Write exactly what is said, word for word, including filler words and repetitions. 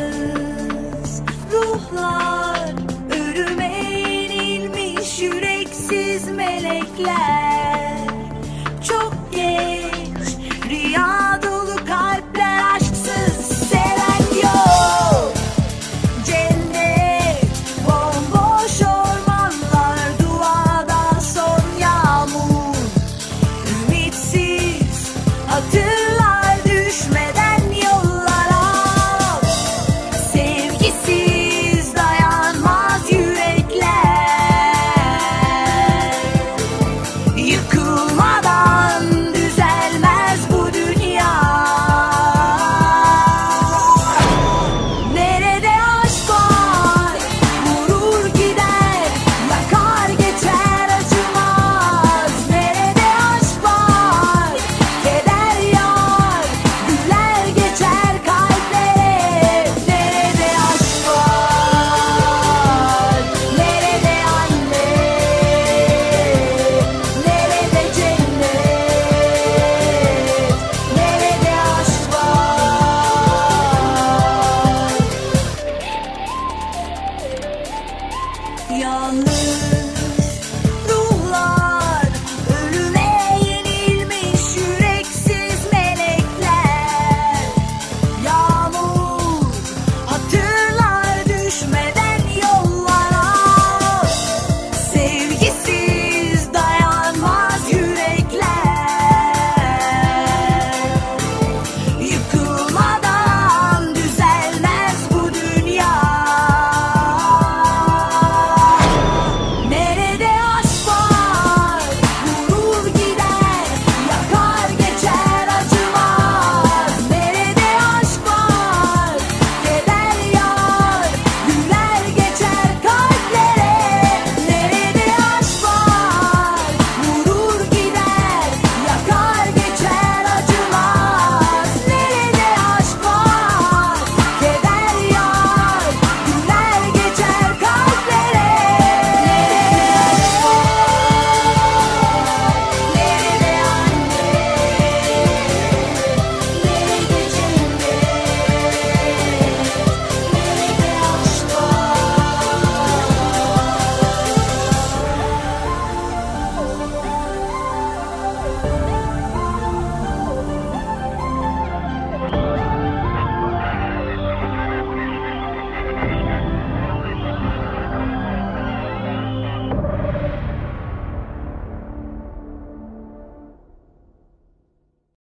ruhlar, ölüme yenilmiş yüreksiz melekler. Çok geç, rüya dolu kalpler, aşksız seven yok. Cennet, bomboş ormanlar, duadan son yağmur, ümitsiz hatırlar düşmeden yollara. Sevgisiz dayanmaz yürekler, yıkılmadan düzelmez bu dünya. Nerede aşk var, vurur gider, yakar geçer acımaz. Nerede aşk var, keder yar, güler geçer kalplere. Nerede aşk var, nerede anne, nerede cennet, nerede aşk var? Yalnız